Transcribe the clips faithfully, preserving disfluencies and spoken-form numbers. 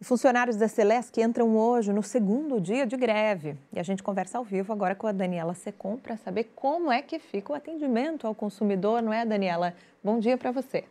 Funcionários da Celesc entram hoje no segundo dia de greve. E a gente conversa ao vivo agora com a Daniela Secom para saber como é que fica o atendimento ao consumidor, não é, Daniela? Bom dia para você.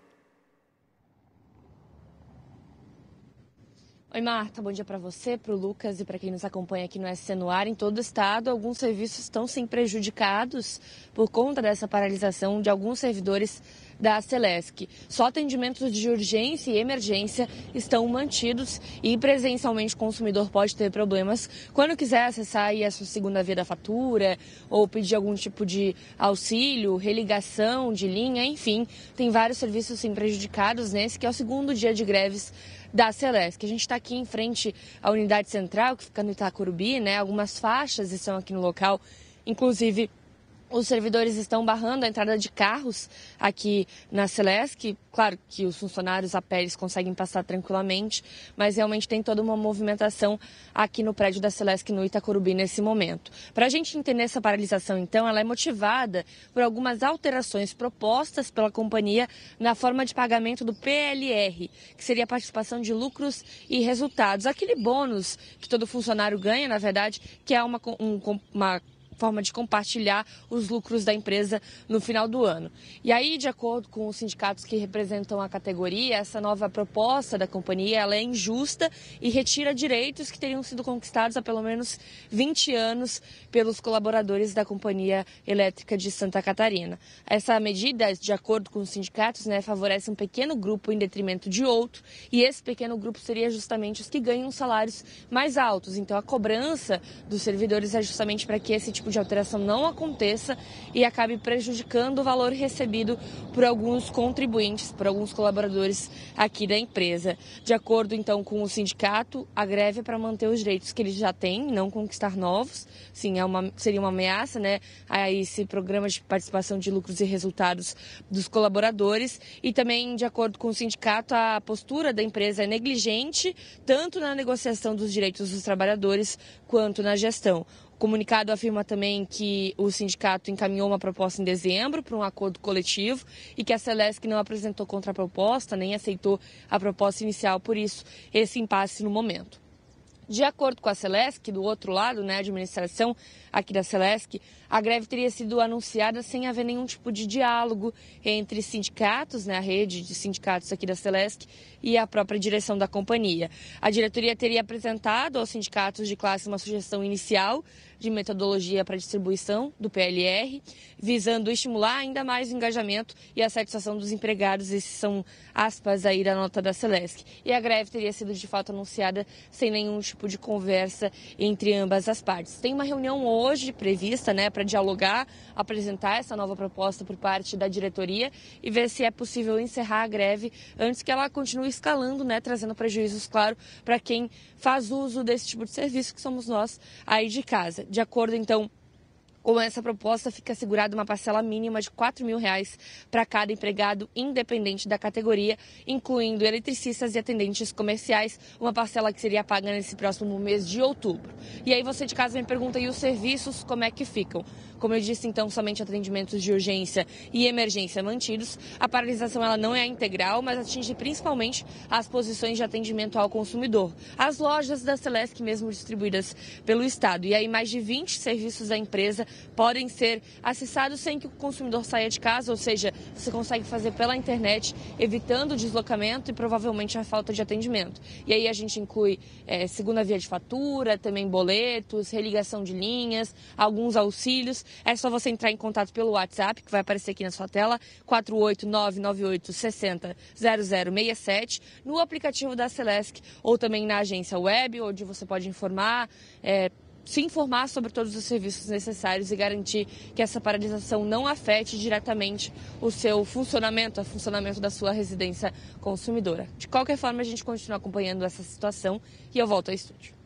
Oi, Marta, bom dia para você, para o Lucas e para quem nos acompanha aqui no S C no Ar. Em todo o estado, alguns serviços estão sim prejudicados por conta dessa paralisação de alguns servidores da Celesc. Só atendimentos de urgência e emergência estão mantidos e presencialmente o consumidor pode ter problemas quando quiser acessar aí a sua segunda via da fatura ou pedir algum tipo de auxílio, religação de linha, enfim, tem vários serviços sim prejudicados nesse que é o segundo dia de greves da Celesc. A gente está aqui em frente à unidade central, que fica no Itacorubi, né? Algumas faixas estão aqui no local, inclusive os servidores estão barrando a entrada de carros aqui na Celesc. Claro que os funcionários a pé eles conseguem passar tranquilamente, mas realmente tem toda uma movimentação aqui no prédio da Celesc no Itacorubi nesse momento. Para a gente entender essa paralisação, então, ela é motivada por algumas alterações propostas pela companhia na forma de pagamento do P L R, que seria a participação de lucros e resultados. Aquele bônus que todo funcionário ganha, na verdade, que é uma, um, uma forma de compartilhar os lucros da empresa no final do ano. E aí, de acordo com os sindicatos que representam a categoria, essa nova proposta da companhia ela é injusta e retira direitos que teriam sido conquistados há pelo menos vinte anos pelos colaboradores da Companhia Elétrica de Santa Catarina. Essa medida, de acordo com os sindicatos, né, favorece um pequeno grupo em detrimento de outro, e esse pequeno grupo seria justamente os que ganham salários mais altos. Então, a cobrança dos servidores é justamente para que esse tipo de alteração não aconteça e acabe prejudicando o valor recebido por alguns contribuintes, por alguns colaboradores aqui da empresa. De acordo, então, com o sindicato, a greve é para manter os direitos que eles já têm, não conquistar novos. Sim, é uma, seria uma ameaça, né, a esse programa de participação de lucros e resultados dos colaboradores. E também, de acordo com o sindicato, a postura da empresa é negligente, tanto na negociação dos direitos dos trabalhadores quanto na gestão. O comunicado afirma também que o sindicato encaminhou uma proposta em dezembro para um acordo coletivo e que a Celesc não apresentou contraproposta, nem aceitou a proposta inicial, por isso esse impasse no momento. De acordo com a Celesc, do outro lado, né, a administração aqui da Celesc, a greve teria sido anunciada sem haver nenhum tipo de diálogo entre sindicatos, né, a rede de sindicatos aqui da Celesc e a própria direção da companhia. A diretoria teria apresentado aos sindicatos de classe uma sugestão inicial de metodologia para a distribuição do P L R, visando estimular ainda mais o engajamento e a satisfação dos empregados. Esses são aspas aí da nota da Celesc. E a greve teria sido de fato anunciada sem nenhum tipo de conversa entre ambas as partes. Tem uma reunião hoje prevista, né, para dialogar, apresentar essa nova proposta por parte da diretoria e ver se é possível encerrar a greve antes que ela continue escalando, né, trazendo prejuízos, claro, para quem faz uso desse tipo de serviço, que somos nós aí de casa. De acordo, então, com essa proposta, fica assegurada uma parcela mínima de quatro mil reais para cada empregado, independente da categoria, incluindo eletricistas e atendentes comerciais, uma parcela que seria paga nesse próximo mês de outubro. E aí você de casa me pergunta, e os serviços, como é que ficam? Como eu disse, então, somente atendimentos de urgência e emergência mantidos. A paralisação ela não é integral, mas atinge principalmente as posições de atendimento ao consumidor. As lojas da Celesc mesmo distribuídas pelo Estado. E aí mais de vinte serviços da empresa podem ser acessados sem que o consumidor saia de casa, ou seja, você consegue fazer pela internet, evitando o deslocamento e provavelmente a falta de atendimento. E aí a gente inclui é, segunda via de fatura, também boletos, religação de linhas, alguns auxílios. É só você entrar em contato pelo WhatsApp, que vai aparecer aqui na sua tela, quatro oito nove nove oito seis zero zero zero seis sete, no aplicativo da Celesc ou também na agência web, onde você pode informar, é, se informar sobre todos os serviços necessários e garantir que essa paralisação não afete diretamente o seu funcionamento, o funcionamento da sua residência consumidora. De qualquer forma, a gente continua acompanhando essa situação e eu volto ao estúdio.